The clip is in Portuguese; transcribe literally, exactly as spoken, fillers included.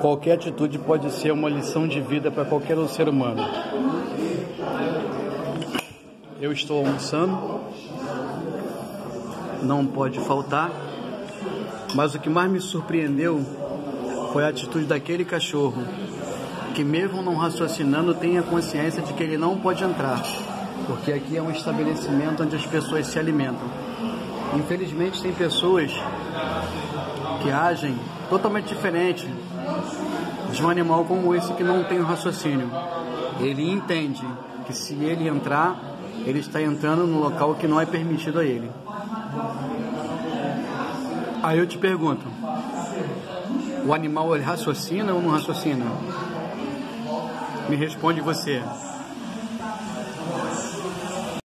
Qualquer atitude pode ser uma lição de vida para qualquer um ser humano. Eu estou almoçando, não pode faltar, mas o que mais me surpreendeu foi a atitude daquele cachorro, que mesmo não raciocinando tem a consciência de que ele não pode entrar, porque aqui é um estabelecimento onde as pessoas se alimentam. Infelizmente tem pessoas que agem totalmente diferente de um animal como esse que não tem o raciocínio. Ele entende que se ele entrar, ele está entrando no local que não é permitido a ele. Aí eu te pergunto, o animal ele raciocina ou não raciocina? Me responde você.